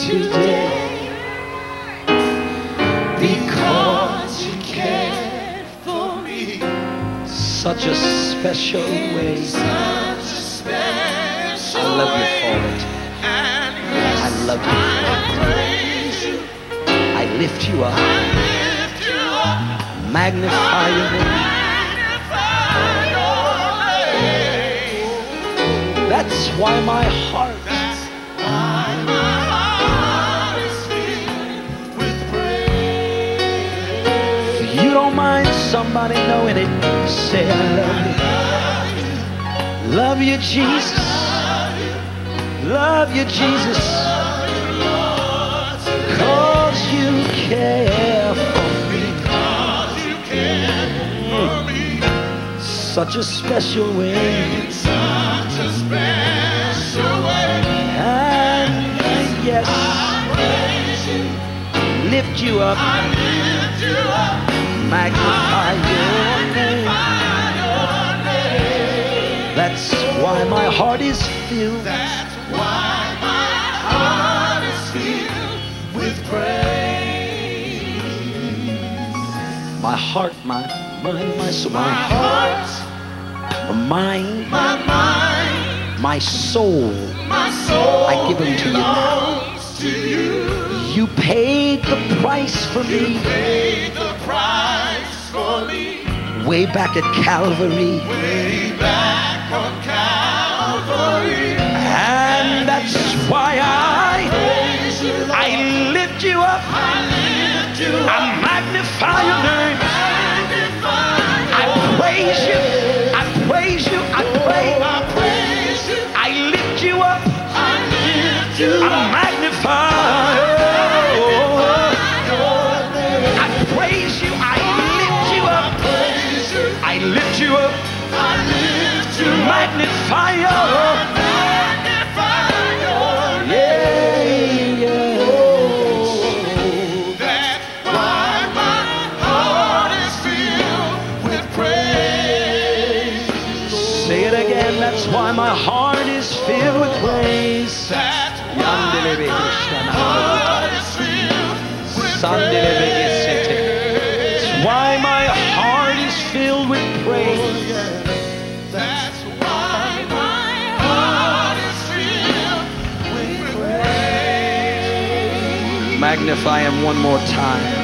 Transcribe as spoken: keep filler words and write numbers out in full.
today, because you cared for me such a special way. I love you for it. I love you for it. I lift you up, magnify your name. That's why my heart you don't mind somebody knowing it, say I love you. Love you, Jesus. Love you, Jesus. Cause you care for me. Mm. Such a special way. And yes, lift you up. Magnify your name. That's why my heart is filled. That's why my heart is filled with praise. My heart, my mind, my soul, my heart, my mind, my mind, my soul, my soul, I give them to you now. To you. You paid the price for me. You paid the price for me. Way back at Calvary. Way back on Calvary. And that's why I I lift you up. I lift you up. I magnify your name. I praise you. I praise you. I praise you. I lift you up. I lift you up. I magnify. I lift you up, I lift you up, magnify your, magnify your name. Yeah, yeah. Oh, that's why my heart is filled with praise. Say it again, that's why my heart is filled with praise. That's why my heart is filled with praise. That's why my heart is filled with praise. Oh, yeah. That's why my heart is filled with praise. Magnify him one more time.